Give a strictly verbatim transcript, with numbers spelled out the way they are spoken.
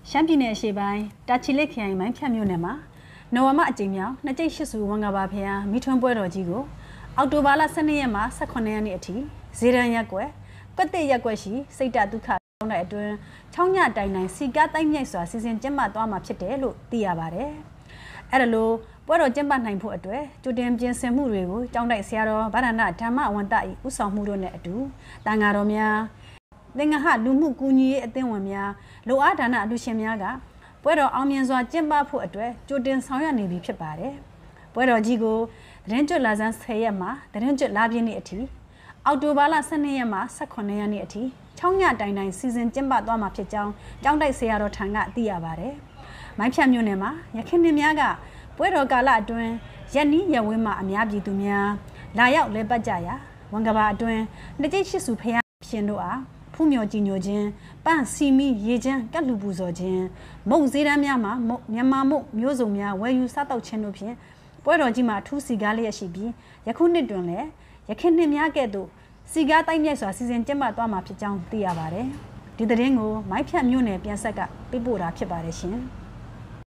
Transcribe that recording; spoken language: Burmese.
ရှမ်းပြည်နယ်အရှေ့ပိုင်းတာချီလိတ်ခရိုင်မိုင်းဖြတ်မြို့နယ်မှာနိုဝါမအကြိမ်မြောက်နှစ်ကျိတ်ရှစ်စုဝန်ကဘာဖျားမိထွန်းပွဲတော်ကြီးကိုအောက်တိုဘာလဆယ်နှစ်ရက်မှဆယ်ခုနှစ်ရက်နေ့အထိဇေရန်ရက်ကွယ်ကွက်တဲ့ရက်ကွက်ရှိစိတ်တဒုက္ခတောင်းတဲ့အတွင်းချောင်းညတိုင်တိုင်စီကားတိုက်မြိုက်စွာစီစဉ်ကျင်းပသွားမှာဖြစ်တယ်လို့သိရပါတယ်။အဲ့ဒါလို့ပွဲတော်ကျင်းပနိုင်ဖို့အတွက်ကြိုတင်ပြင်ဆင်မှုတွေကိုကျောင်းတိုက်ဆရာတော်ဗဒနာဓမ္မဝန်တ၏ဥဆောင်မှုတို့နဲ့အတူတန်ဃာတော်များသင်္ဃဟလူမှုကူညီရေးအသင်းဝင်များလိုအားဒါနအလူရှင်များကပွဲတော်အောင်မြင်စွာကျင်းပဖို့အတွက်ကြိုတင်ဆောင်ရွက်နေပြီဖြစ်ပါတယ်။ပွဲတော်ကြီးကိုသတင်းကျွတ်လာစန်းဆယ်ရက်မှာသတင်းကျွတ်လာပြည့်နေ့အထိအောက်တိုဘာလဆယ်နှစ်ရက်မှဆယ်ခုနှစ်ရက်နေ့အထိချောင်းညတိုင်တိုင်စီစဉ်ကျင်းပသွားမှာဖြစ်ကြောင်းကျောင်းတိုက်ဆရာတော်ထံကသိရပါတယ်။မိုင်းဖြတ်မြို့နယ်မှာရခိုင်ပြည်များကပွဲတော်ကာလအတွင်းရက်နီးရက်ဝင်းမှာအများပြည်သူများလာရောက်လဲပတ်ကြရာဝန်ကဘာအတွင်းနှစ်ကျိတ်ရှိစုဖျားရှင်တို့အားဖူးမြော်ကြည်ညိုခြင်းပန့်စီမီရေချမ်းကတ်လူပူဇော်ခြင်းမုံစည်းတန်းများမှာမြန်မာမုံမျိုးစုံများဝယ်ယူစားတောက်ခြင်းတို့ဖြင့်ပွဲတော်ကြီးမှာထူးစီကားလျက်ရှိပြီးယခုနှစ်တွင်လည်းရခိုင်နှစ်များကဲ့သို့စီကားတိုက်မြိုက်စွာစီစဉ်ကျင်းပသွားမှာဖြစ်ကြောင်းသိရပါတယ်။ဒီသတင်းကိုမိုင်းဖြတ်မြို့နယ်ပြန်ဆက်ကပေးပို့တာဖြစ်ပါတယ်ရှင်။